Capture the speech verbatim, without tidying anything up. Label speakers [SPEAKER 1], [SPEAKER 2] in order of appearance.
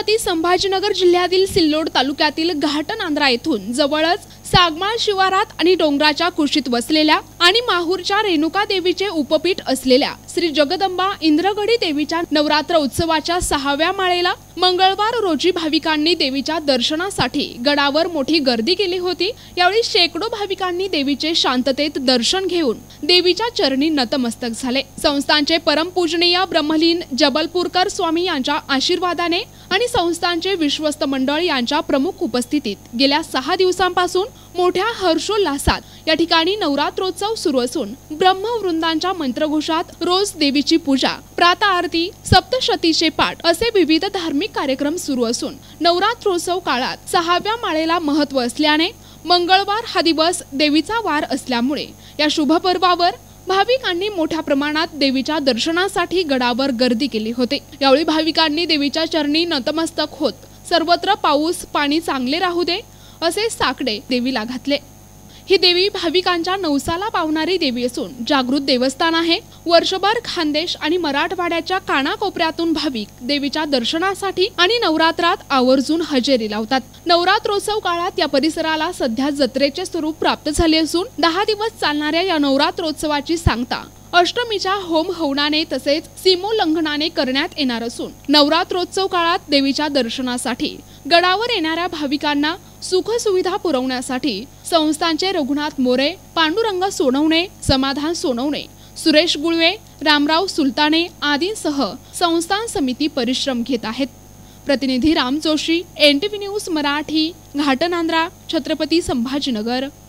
[SPEAKER 1] छत्रपती संभाजीनगर जिल्ह्यातील सिल्लोड तालुक्यातील घाटनांद्रा येथून जवळच सागमाळ शिवारात आणि डोंगराच्या कुशीत वसलेल्या आणि माहूरच्या रेणुका देवीचे उपपीठ असलेल्या श्री जगदंबा इंद्रगडी देवीच्या नवरात्र उत्सवाच्या सहाव्या माळेला मंगळवार रोजी भाविकांनी देवीच्या दर्शनासाठी गडावर मोठी गर्दी केली होती। यावेळी शेकडो भाविकांनी देवीचे शांततेत दर्शन घेऊन देवीच्या चरणी नतमस्तक झाले। संस्थानचे परमपूजनीय ब्रह्मलीन जबलपूरकर स्वामी यांच्या आशीर्वादाने आणि संस्थानचे विश्वस्त मंडळ यांच्या प्रमुख उपस्थितीत गेल्या सहा दिवसांपासून मोठ्या हर्षोल्लासात या ठिकाणी नवरात्रोत्सव सुरू असून ब्रह्मवृंदांच्या मंत्रघोषात रोज देवीची पूजा, प्रातः आरती, सप्तशतीचे पाठ असे विविध धार्मिक कार्यक्रम सुरू असून नवरात्रोत्सव काळात सहाव्या माळेला महत्त्व असल्याने मंगळवार हा दिवस देवीचा वार असल्यामुळे या शुभ पर्वावर भाविकांनी मोठ्या प्रमाणात देवीच्या दर्शनासाठी गडावर गर्दी केली होती। यावेळी भाविकांनी देवीच्या चरणी नतमस्तक होत सर्वत्र पाऊस पाणी चांगले राहू दे असे साकडे देवीला घातले। ही देवी भाविकांच्या नवसाला पावणारी देवी असून जागृत देवस्थान आहे। वर्षभर खानदेश आणि मराठवाड्याच्या कानाकोपऱ्यातून भाविक देवीच्या दर्शनासाठी आणि नवरात्रात आवर्जून हजेरी लावतात। नवरात्रोत्सव काळात या परिसराला सध्या जत्रेचे स्वरूप प्राप्त झाले असून दहा दिवस चालणाऱ्या या नवरात्रोत्सवाची सांगता अष्टमीच्या होम हवनाने तसेच सीमोल्लंघनाने करण्यात येणार असून नवरात्रोत्सव काळात देवीच्या दर्शनासाठी गडावर येणाऱ्या भाविकांना सुख सुविधा पुरवण्यासाठी संस्थानचे रघुनाथ मोरे, पांडुरंग सोनवणे, समाधान सोनवणे, सुरेश गुळवे, रामराव सुलताने आदींसह संस्थान समिती परिश्रम घेत आहेत। प्रतिनिधी Ram Joshi, N T V news Marathi, Ghatnandra, Chhatrapati Sambhajinagar.